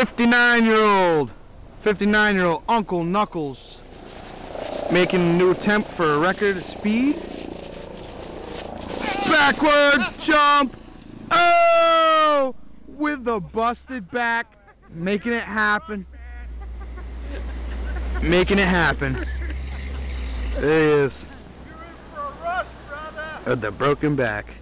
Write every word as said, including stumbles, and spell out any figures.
fifty-nine year old, fifty-nine year old Uncle Knuckles making a new attempt for a record speed. Backwards jump. Oh, with the busted back, making it happen. Making it happen. There he is. You're in for a rush, brother. With the broken back.